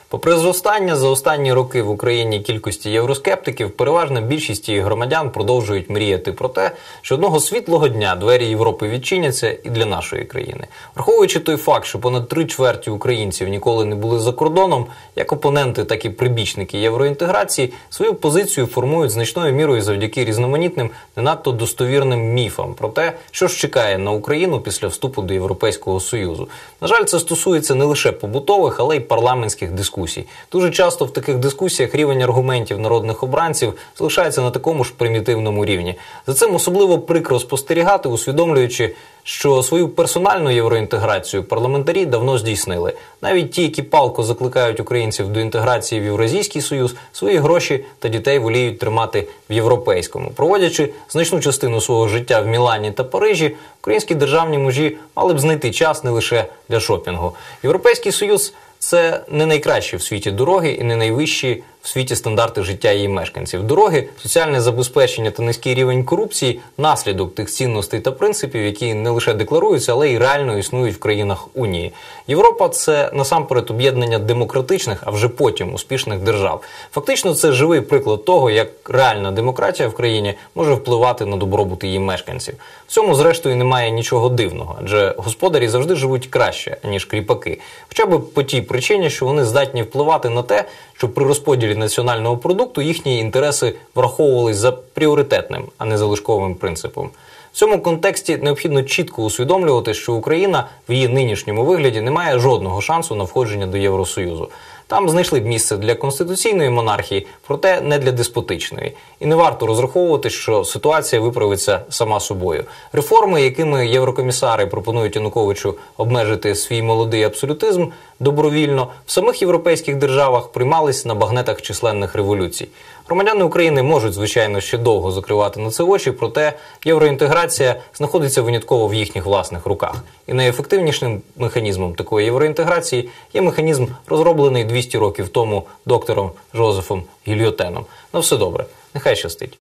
Попри зростання за останні роки в Україні кількості євроскептиків, переважна більшість її громадян продовжують мріяти про те, що одного світлого дня двері Європи відчиняться і для нашої країни. Враховуючи той факт, що понад 3/4 українців ніколи не були за кордоном, як опоненти, так і прибічники євроінтеграції свою позицію формують значною мірою завдяки різноманітним, не надто достовірним міфам про те, що ж чекає на Україну після вступу до Європейського Союзу. На жаль, це стосується не лише побутових, але й парламентських дискусій. Дуже часто в таких дискусіях рівень аргументів народних обранців залишається на такому ж примітивному рівні. За цим особливо прикро спостерігати, усвідомлюючи, що свою персональну євроінтеграцію парламентарі давно здійснили. Навіть ті, які палко закликають українців до інтеграції в Євразійський Союз, свої гроші та дітей воліють тримати в європейському. Проводячи значну частину свого життя в Мілані та Парижі, українські державні мужі мали б знайти час не лише для шопінгу. Європейський Союз – це не найкращі в світі дороги і не найвищі в світі стандарти життя її мешканців. Дороги, соціальне забезпечення та низький рівень корупції – наслідок тих цінностей та принципів, які не лише декларуються, але й реально існують в країнах Унії. Європа – це насамперед об'єднання демократичних, а вже потім успішних держав. Фактично, це живий приклад того, як реальна демократія в країні може впливати на добробут її мешканців. В цьому, зрештою, немає нічого дивного, адже господарі завжди живуть краще, ніж кріпаки. Хоча б по тій причині, що вони здатні впливати на те, щоб при розподілі національного продукту їхні інтереси враховувались за пріоритетним, а не залишковим принципом. В цьому контексті необхідно чітко усвідомлювати, що Україна в її нинішньому вигляді не має жодного шансу на входження до Євросоюзу. Там знайшли б місце для конституційної монархії, проте не для деспотичної. І не варто розраховувати, що ситуація виправиться сама собою. Реформи, якими єврокомісари пропонують Януковичу обмежити свій молодий абсолютизм добровільно, в самих європейських державах приймались на багнетах численних революцій. Громадяни України можуть, звичайно, ще довго закривати на це очі, проте євроінтеграція знаходиться винятково в їхніх власних руках. І найефективнішим механізмом такої євроінтеграції є механізм, розроблений 200 років тому доктором Жозефом Гільйотеном. На все добре. Нехай щастить.